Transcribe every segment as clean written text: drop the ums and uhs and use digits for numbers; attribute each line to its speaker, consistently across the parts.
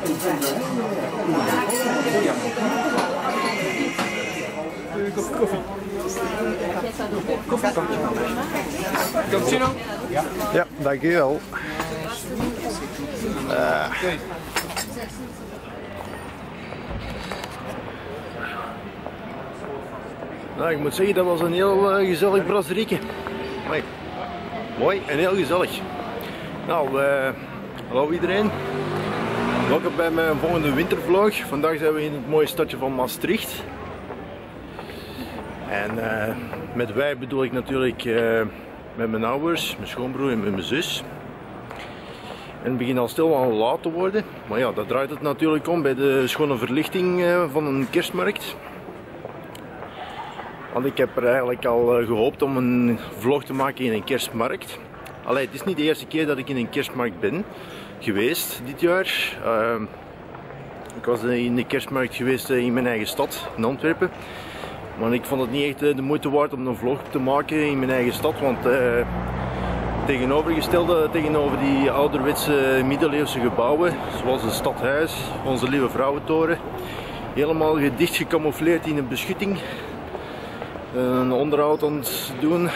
Speaker 1: Koffie. Cappuccino?
Speaker 2: Ja, dankjewel. Nou, ik moet zeggen, dat was een heel gezellig brasserieke. Mooi en heel gezellig. Nou, hallo iedereen. Welkom bij mijn volgende wintervlog. Vandaag zijn we in het mooie stadje van Maastricht. En met wij bedoel ik natuurlijk met mijn ouders, mijn schoonbroer en met mijn zus. En het begint al stil laat te worden. Maar ja, daar draait het natuurlijk om bij de schone verlichting van een kerstmarkt. Want ik heb er eigenlijk al gehoopt om een vlog te maken in een kerstmarkt. Allee, het is niet de eerste keer dat ik in een kerstmarkt ben geweest dit jaar. Ik was in de kerstmarkt geweest in mijn eigen stad, in Antwerpen. Maar ik vond het niet echt de moeite waard om een vlog te maken in mijn eigen stad. Want tegenovergestelde tegenover die ouderwetse middeleeuwse gebouwen, zoals het stadhuis, onze Lieve Vrouwentoren, helemaal dicht gecamoufleerd in een beschutting. Een onderhoud aan het doen.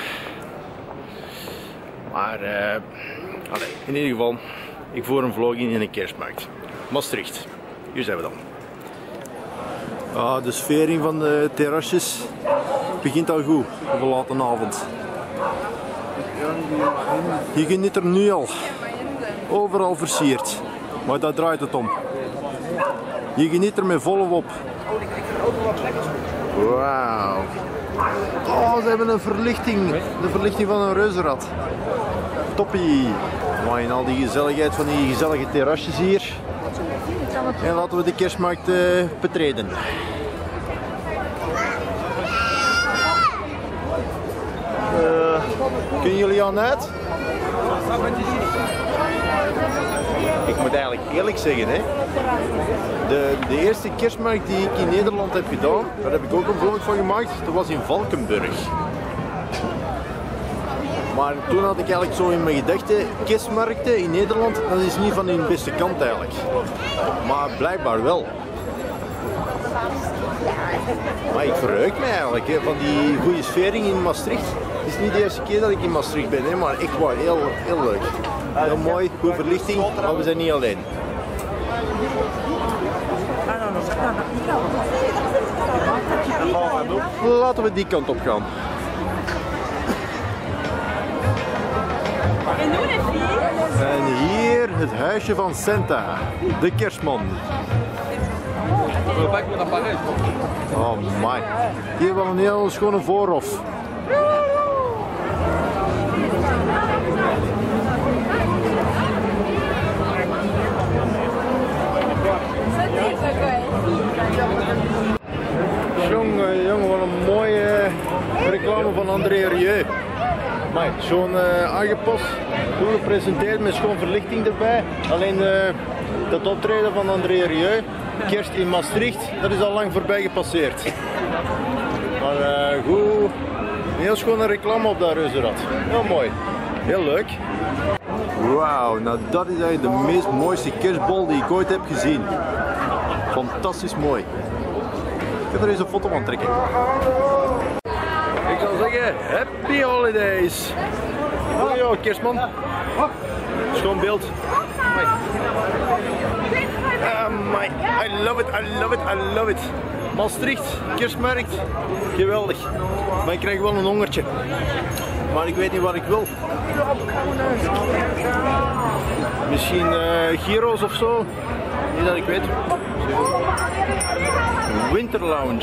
Speaker 2: Maar in ieder geval, ik voer een vlog in een kerstmarkt. Maastricht. Hier zijn we dan. De sfering van de terrasjes begint al goed op een late avond. Je geniet er nu al. Overal versierd. Maar daar draait het om. Je geniet er met volle op. Wauw. Oh, ze hebben een verlichting. De verlichting van een reuzenrad. Toppie. Maar in al die gezelligheid van die gezellige terrasjes hier. En laten we de kerstmarkt betreden. Kunnen jullie aan uit? Ik moet eigenlijk eerlijk zeggen, hè. De eerste kerstmarkt die ik in Nederland heb gedaan, daar heb ik ook een vlog van gemaakt, dat was in Valkenburg. Maar toen had ik eigenlijk zo in mijn gedachten, kerstmarkten in Nederland, dat is niet van hun beste kant eigenlijk. Maar blijkbaar wel. Maar ik verheug me eigenlijk hè, van die goede sfering in Maastricht. Het is niet de eerste keer dat ik in Maastricht ben, hè, maar echt wel heel leuk. Heel mooi, goede verlichting, maar we zijn niet alleen. Laten we die kant op gaan. En hier het huisje van Santa, de kerstman. Oh my. Hier wel een heel schone voorhof. Jongen, wat een mooie reclame van André Rieu. Zo'n aangepast, goed gepresenteerd met schoon verlichting erbij. Alleen dat optreden van André Rieu, kerst in Maastricht, dat is al lang voorbij gepasseerd. Maar goed, een heel schone reclame op dat reuzenrad. Heel mooi, heel leuk. Wauw, nou dat is eigenlijk de meest mooiste kerstbol die ik ooit heb gezien. Fantastisch mooi. Ik ga er eens een foto van trekken. Ik zou zeggen, happy holidays! Hallo kerstman. Schoon beeld. I love it, I love it, I love it. Maastricht, kerstmarkt, geweldig. Maar ik krijg wel een hongertje. Maar ik weet niet wat ik wil. Misschien gyros of zo. Niet dat ik weet. Winter Lounge.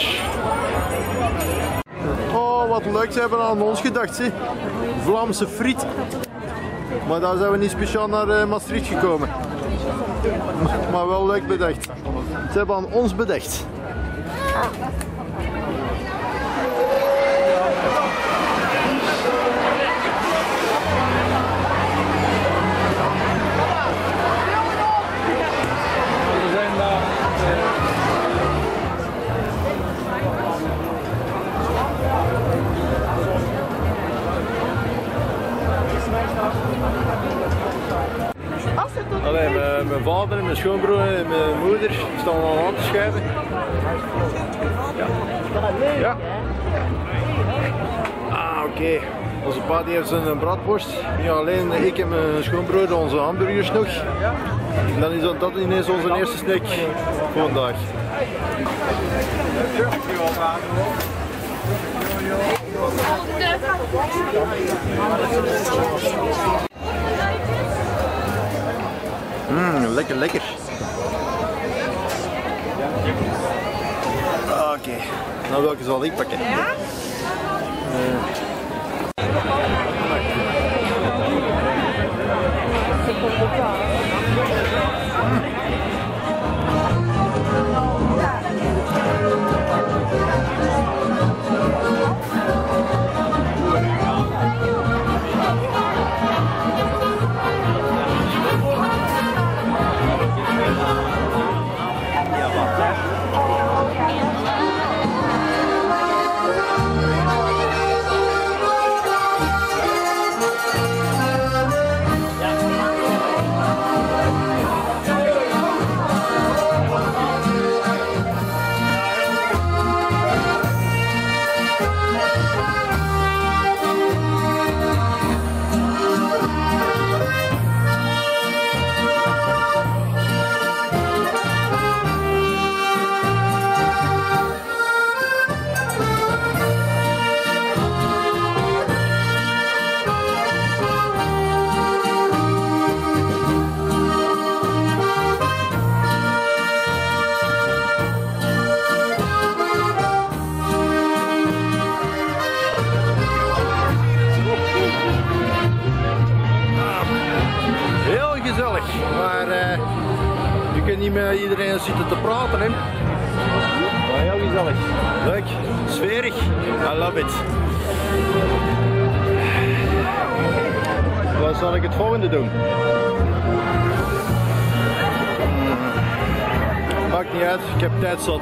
Speaker 2: Oh, wat leuk, ze hebben aan ons gedacht, zie. Vlaamse friet. Maar daar zijn we niet speciaal naar Maastricht gekomen. Maar wel leuk bedacht. Ze hebben aan ons bedacht. Allee, mijn vader en mijn schoonbroer en mijn moeder staan al aan te schuiven. Ja. Ja. Ah, oké. Onze pa die heeft zijn bratworst. Ja, alleen ik en mijn schoonbroer onze hamburgers nog. En dan is dat ineens onze eerste snack voor vandaag. Lekker, lekker. Oké, nou welke zal ik pakken? Ja? Maar je kunt niet met iedereen zitten te praten, hè. Maar heel gezellig. Leuk, sfeerig. I love it. Wat zal ik het volgende doen? Maakt niet uit, ik heb tijd zat.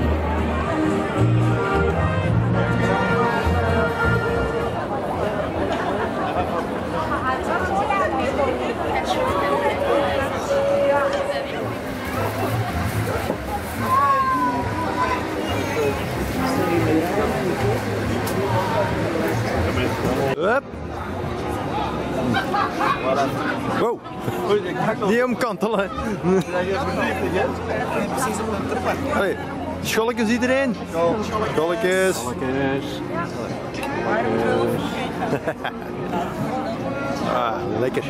Speaker 2: Hup. Wow, niet omkantelen. Allee, scholletjes iedereen? Scholletjes. Ah, lekker.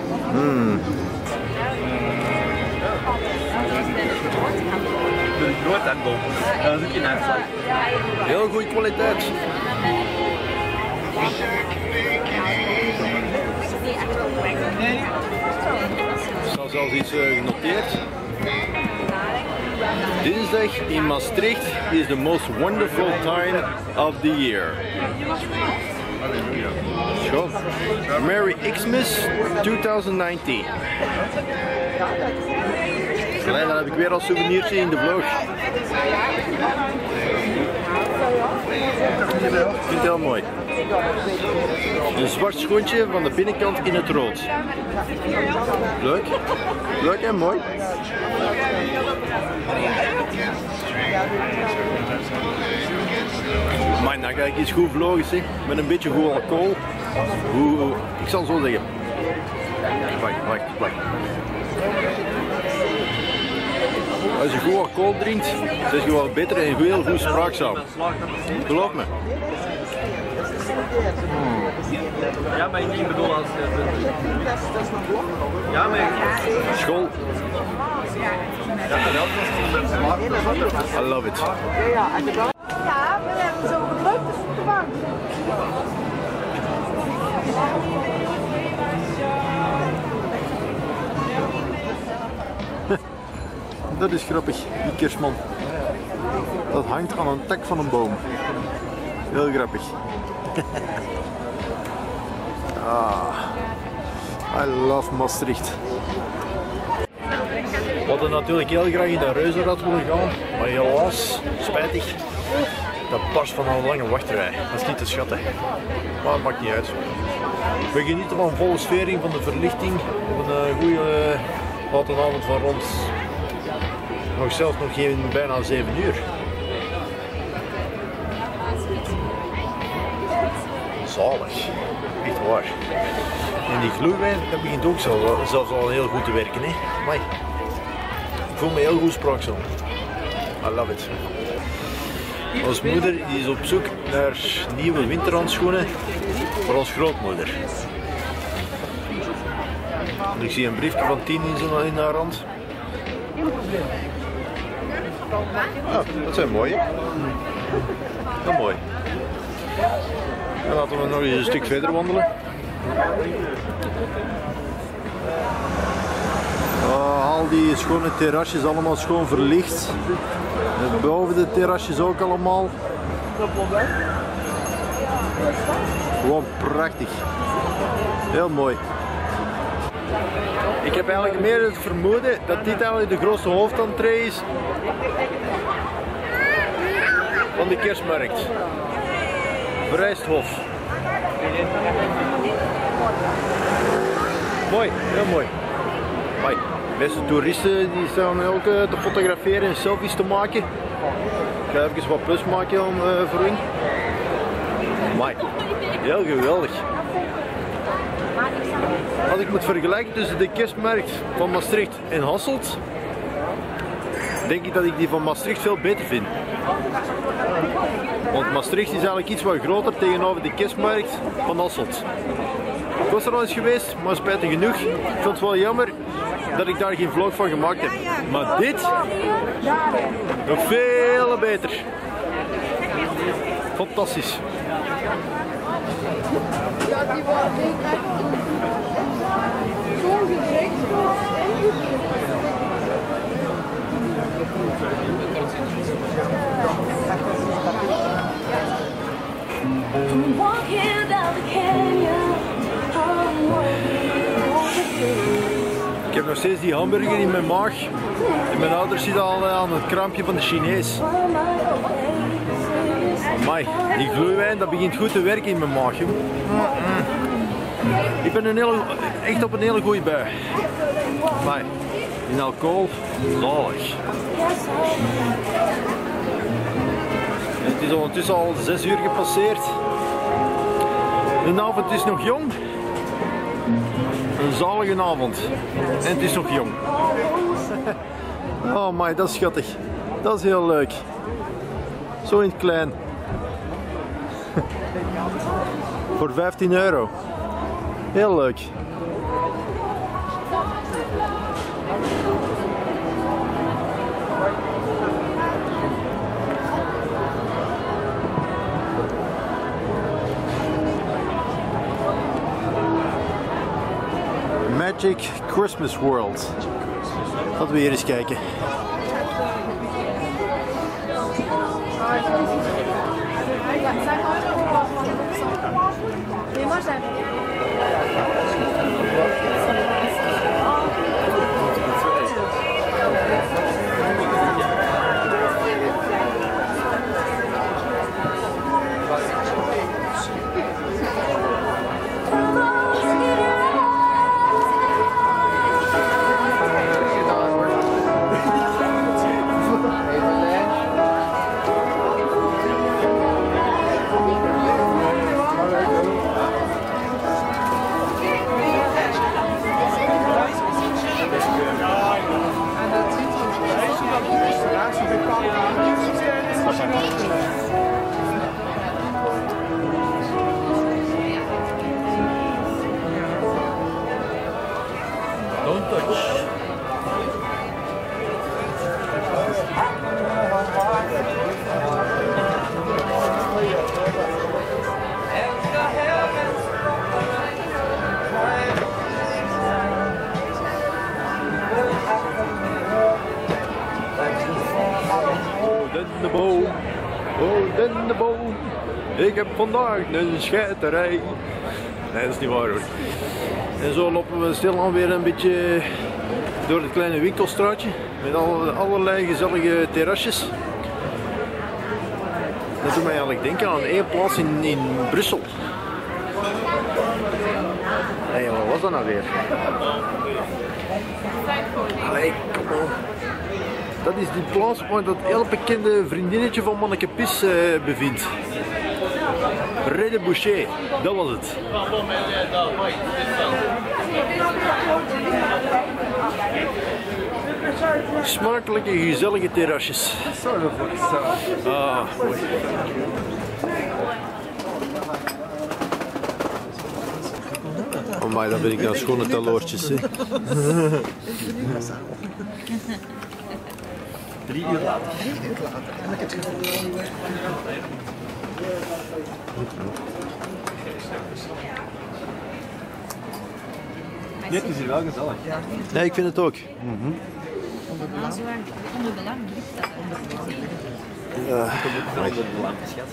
Speaker 2: Heel goede kwaliteit. Er staat zelfs iets genoteerd. Dinsdag in Maastricht is the most wonderful time of the year. Zo. Merry Xmas 2019. Alleen dat heb ik weer als souvenirtje in de vlog. Ik vind het heel mooi. Een zwart schoentje van de binnenkant in het rood. Leuk. Leuk en mooi. Maar dan ga ik iets goed vlogen, zeg. Met een beetje goed alcohol. Ik zal zo zeggen. Wacht. Als je goed alcohol drinkt, zeg je wel beter en heel goed spraakzaam. Geloof me.
Speaker 1: Ja, maar ik bedoel als... Ja, maar...
Speaker 2: School. I love it.
Speaker 3: Ja, we hebben zo gedrukt, dus op de bank.
Speaker 2: Dat is grappig, die kerstman. Dat hangt aan een tak van een boom. Heel grappig. I love Maastricht. We hadden natuurlijk heel graag in de reuzenrad willen gaan, maar helaas, spijtig, dat barst van een lange wachtrij. Dat is niet te schatten. Maar het maakt niet uit. We genieten van volle sfering, van de verlichting, van een goede Wat een avond van rond, nog zelfs nog geen bijna 7 uur. Zalig, echt waar. En die gloeiwijn, dat begint ook zelfs al heel goed te werken. Hè? Amai. Ik voel me heel goed spraakzaam. I love it. Ons moeder die is op zoek naar nieuwe winterhandschoenen voor ons grootmoeder. En ik zie een briefje van 10 in haar hand. Ah, dat zijn mooie. Heel mooi. Dan laten we nog eens een stuk verder wandelen. Al die schone terrasjes allemaal schoon verlicht. Boven de terrasjes ook allemaal. Gewoon prachtig. Heel mooi. Ik heb eigenlijk meer het vermoeden dat dit eigenlijk de grootste hoofdentree is van de kerstmarkt. Verijsthof. Mooi, heel mooi. Hoi. De meeste toeristen die staan ook te fotograferen en selfies te maken. Ik ga even wat plus maken voor hun. Mooi. Heel geweldig. Als ik moet vergelijken tussen de kerstmarkt van Maastricht en Hasselt, denk ik dat ik die van Maastricht veel beter vind. Want Maastricht is eigenlijk iets wat groter tegenover de kerstmarkt van Hasselt. Ik was er al eens geweest, maar spijtig genoeg. Ik vond het wel jammer dat ik daar geen vlog van gemaakt heb. Maar dit, nog veel beter. Fantastisch. Ik heb nog steeds die hamburger in mijn maag en mijn ouders zitten al aan het krampje van de Chinees. Amai, die gloeiwijn dat begint goed te werken in mijn maag. Ik ben echt op een hele goede bui. Amai, in alcohol, zalig. Het is ondertussen al 6 uur gepasseerd. De avond is nog jong. Een zalige avond. En het is nog jong. Oh my, dat is schattig. Dat is heel leuk. Zo in het klein. Voor 15 euro. Heel leuk. Magic Christmas World. Laten we hier eens kijken. Don't touch. Dennenboom, oh dennenboom, ik heb vandaag een scheiterij. Nee, dat is niet waar hoor. En zo lopen we stilaan weer een beetje door het kleine winkelstraatje met allerlei gezellige terrasjes. Dat doet mij eigenlijk denken aan één plaats in Brussel. Nee, wat was dat nou weer? Allee, kom op. Dat is die plaats waar dat heel bekende vriendinnetje van Manneke Pis bevindt. Rede Boucher, dat was het. Smakelijke, gezellige terrasjes. Ah, mooi. Amai, dan ben ik nou schone teloortjes.
Speaker 1: 3 uur later. Dit is hier wel gezellig.
Speaker 2: Ja, ik vind het ook.
Speaker 4: Onder de lamp ligt dat.
Speaker 2: Ja.
Speaker 1: Onder de lamp, schat.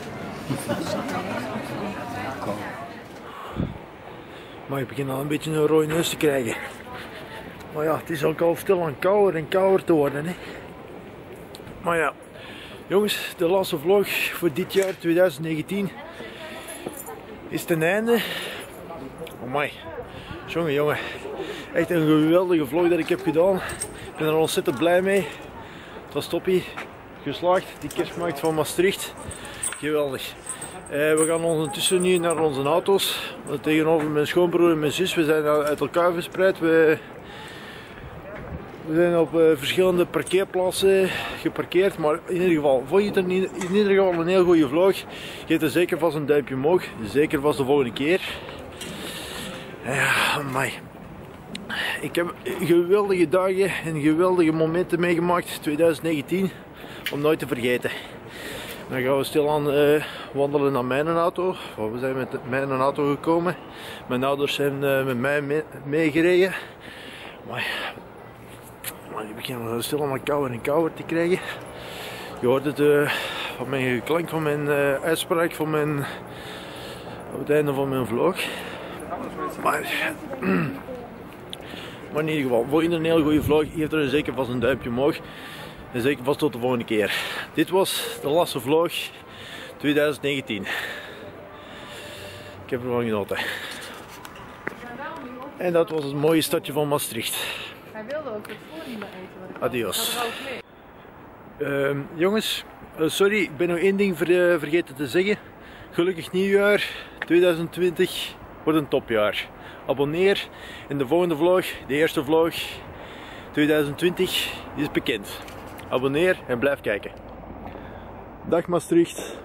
Speaker 2: Maar ik begin al een beetje een rode neus te krijgen. Maar ja, het is ook al stil aan kouder en kouder te worden. Hè. Maar ja, jongens, de laatste vlog voor dit jaar 2019 is ten einde. Amai, jongen, echt een geweldige vlog dat ik heb gedaan. Ik ben er ontzettend blij mee. Het was toppie, geslaagd, die kerstmarkt van Maastricht. Geweldig. We gaan ondertussen nu naar onze auto's. Tegenover mijn schoonbroer en mijn zus. We zijn uit elkaar verspreid. We zijn op verschillende parkeerplaatsen geparkeerd. Maar in ieder geval, vond je het in ieder geval een heel goede vlog? Geef er zeker vast een duimpje omhoog. Zeker vast de volgende keer. Ja, amai. Ik heb geweldige dagen en geweldige momenten meegemaakt 2019. Om nooit te vergeten. Dan gaan we stilaan wandelen naar mijn auto. We zijn met mijn auto gekomen. Mijn ouders zijn met mij meegereden. Maar die beginnen stilaan maar kouder en kouder te krijgen. Je hoort het van mijn klank, van mijn uitspraak, op het einde van mijn vlog. Maar in ieder geval, vond je een heel goede vlog, geef er zeker vast een duimpje omhoog. En zeker vast tot de volgende keer. Dit was de laatste vlog 2019. Ik heb ervan genoten. En dat was het mooie stadje van Maastricht.
Speaker 3: Hij wilde ook het voornieuwe eten.
Speaker 2: Adios. Jongens, sorry, ik ben nog één ding vergeten te zeggen. Gelukkig nieuwjaar 2020 wordt een topjaar. Abonneer en de volgende vlog, de eerste vlog 2020 is bekend. Abonneer en blijf kijken. Dag Maastricht.